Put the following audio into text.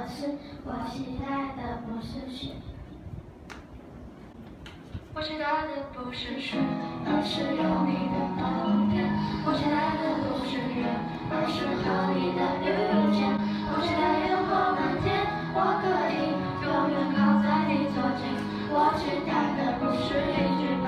的是，我期待的不是雪。 我期待的不是雪，而是有你的冬天。我期待的不是月，而是和你的遇见。我期待烟火漫天，我可以永远靠在你左肩。我期待的不是一句。